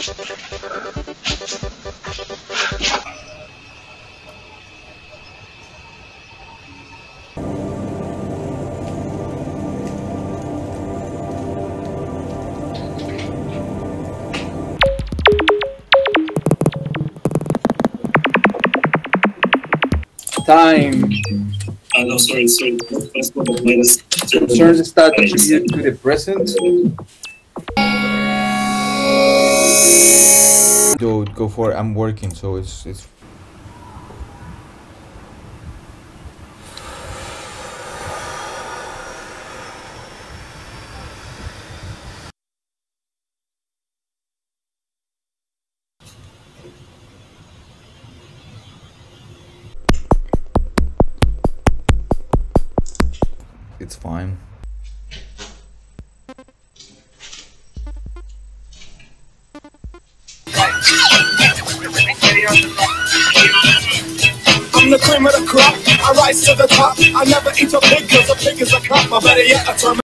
Time. No, sorry. That's what the minus. Turn the start period to the present. Dude, go for it. I'm working, so it's. It's fine. I'm the cream of the crop. I rise to the top. I never eat a pig 'cause a pig is a cop. Or better yet, a term.